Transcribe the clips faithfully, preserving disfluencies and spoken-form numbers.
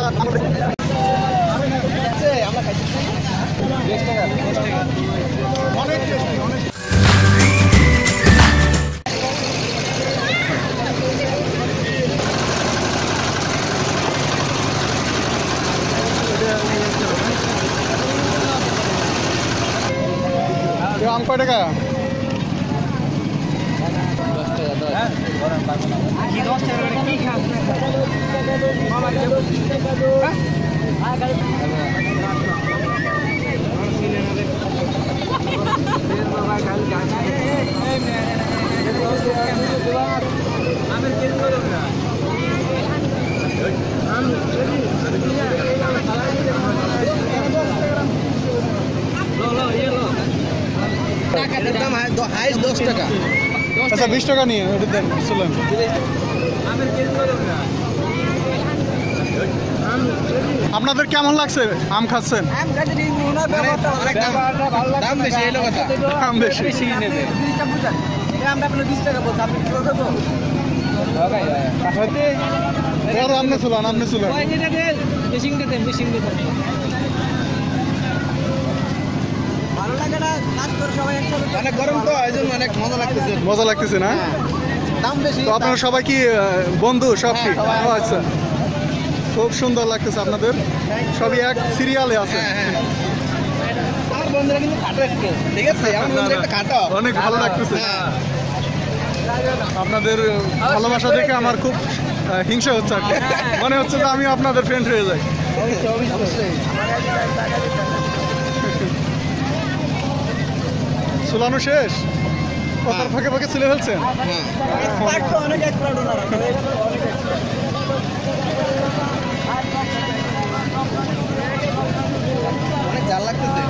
আম কয় টাকা? আচ্ছা বিশ টাকা নিয়ে ওটা দেন। চলেন আপনাদের কেমন লাগছে আম খাচ্ছেন? দাম বেশি আপনি চলান আপনি চলান মজা লাগতেছে না? তো আপনারা সবাই কি বন্ধু সব কি? আচ্ছা খুব সুন্দর লাগতেছে আপনাদের সবই এক সিরিয়ালে আছে। অনেক ভালো লাগতেছে আপনাদের ভালোবাসা দেখে আমার খুব হিংসা হচ্ছে আর কি। মনে হচ্ছে যে আমি আপনাদের ফ্রেন্ড হয়ে যাই। চুলানো শেষ? কথার ফাঁকে ফাঁকে চলে ফেলছেন? অনেক জাল লাগতেছে।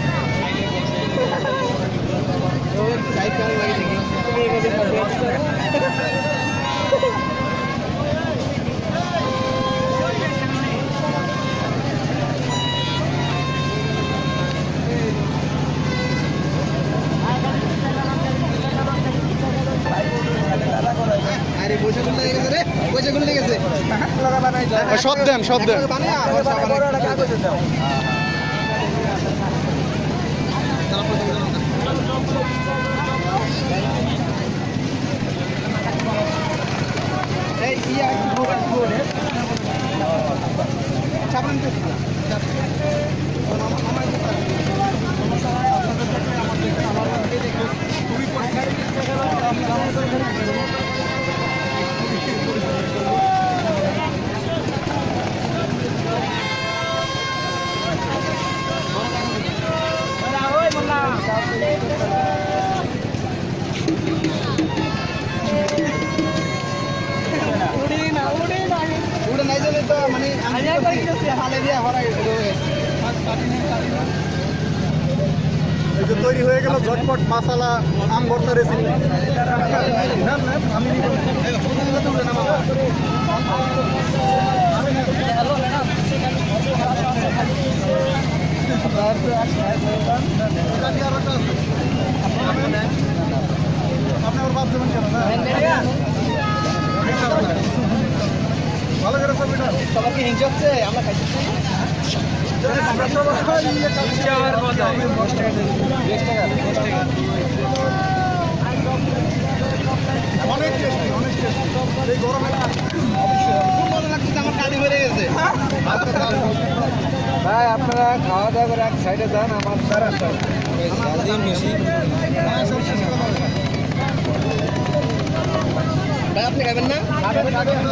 সব দেন সব দেন তৈরি হয়ে গেল ঝটপট মশলা আম ভর্তা রেসিপি। আপনার বাদ দেবেন কেন? ভালো করে সবাইকে হিংসা হচ্ছে আমরা খাইছি। অনেক টেস্টি অনেক টেস্টি এই গরমে মনে লাগতেছে আমার কালি বেড়ে গেছে। ভাই আপনারা খাওয়া দাওয়া করে এক সাইডে যান, আমার সারা বেশি ভাই আপনি খাবেন না? আপনি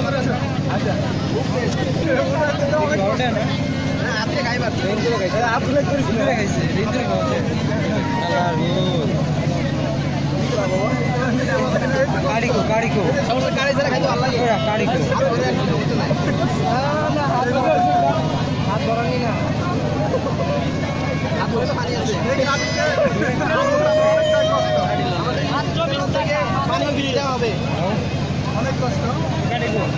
খাইবার খাইছে গাড়ি কো গাড়ি কো সমস্যা গাড়ি ছাড়া খাইতে ভালো লাগে। গাড়ি কো হাত ধরানি না, হাত ধরে পানি আছে পানি দিতে হবে অনেক কষ্ট। গাড়ি কো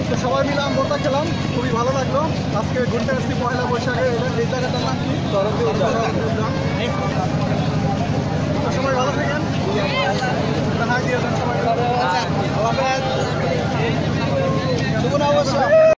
তো সবাই মিলে আমবোটা খেলাম, খুবই ভালো লাগলো। আজকে ঘুরতে আসছি পয়লা বৈশাখে। এই জায়গাটার নাম কি?